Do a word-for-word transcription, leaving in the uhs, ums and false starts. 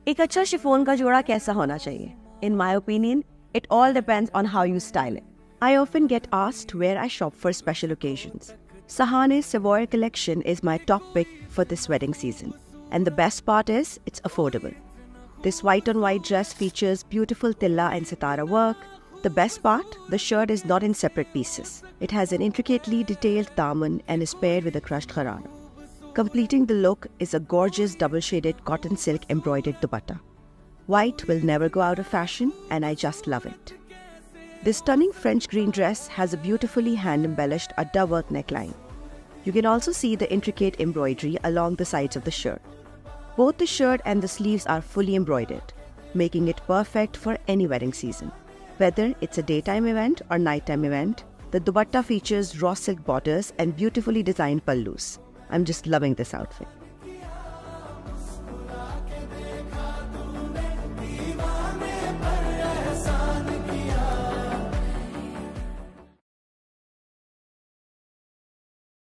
एक अच्छा शिफॉन का जोड़ा कैसा होना चाहिए? In my opinion, it all depends on how you style it. I often get asked where I shop for special occasions. Sahane's Savoy collection is my top pick for this wedding season. And the best part is, it's affordable. This white on white dress features beautiful tilla and sitara work. The best part, the shirt is not in separate pieces. It has an intricately detailed daman and is paired with a crushed gharana. Completing the look is a gorgeous double-shaded cotton silk embroidered dupatta. White will never go out of fashion, and I just love it. This stunning French green dress has a beautifully hand-embellished adda work neckline. You can also see the intricate embroidery along the sides of the shirt. Both the shirt and the sleeves are fully embroidered, making it perfect for any wedding season. Whether it's a daytime event or nighttime event, the dupatta features raw silk borders and beautifully designed pallus. I'm just loving this outfit.